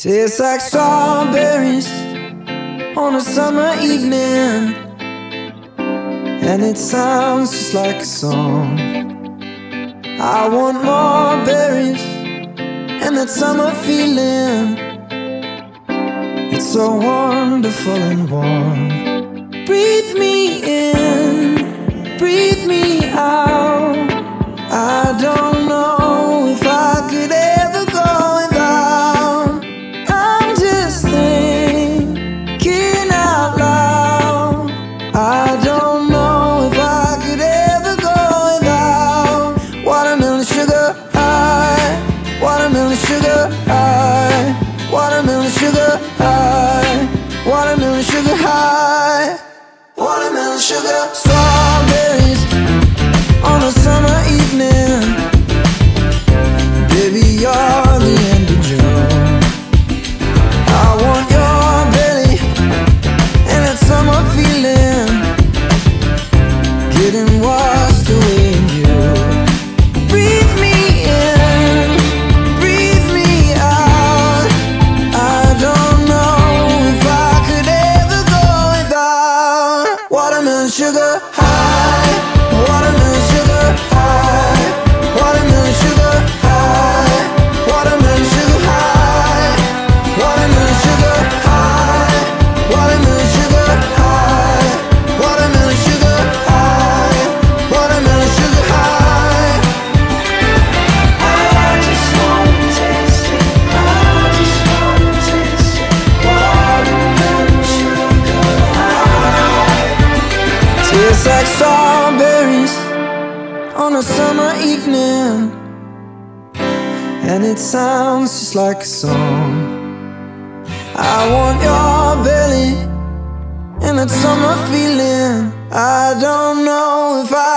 Tastes like strawberries on a summer evening, and it sounds just like a song. I want more berries and that summer feeling. It's so wonderful and warm. Breathe me in, breathe me out. I don't know if I could ever go without. I'm just thinking out loud. I don't know if I could ever go without watermelon sugar high, watermelon sugar high, watermelon sugar high, watermelon sugar high, watermelon sugar. Strawberries on a summer evening. Baby, you're the end of June. I want your belly and that summer feeling, getting washed away in you. Breathe me in, breathe me out. I don't know if I could ever go without watermelon sugar high, watermelon sugar high, watermelon sugar high, watermelon sugar high, watermelon sugar high, watermelon sugar high, watermelon sugar high, watermelon sugar high. I just wanna taste it, I just wanna taste it, watermelon sugar high. Tastes like strawberries on a summer evening, and it sounds just like a song. I want your belly and that summer feeling. I don't know if I